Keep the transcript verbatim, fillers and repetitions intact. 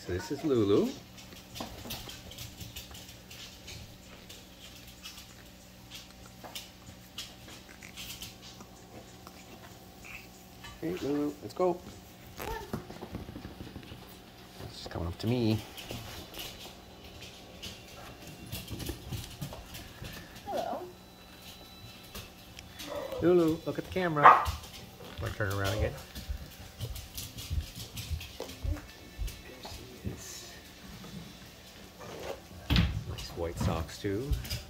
So this is Lulu. Hey Lulu, let's go. She's coming up to me. Hello. Lulu, look at the camera. I'm gonna turn around again. There she is. Nice white socks too.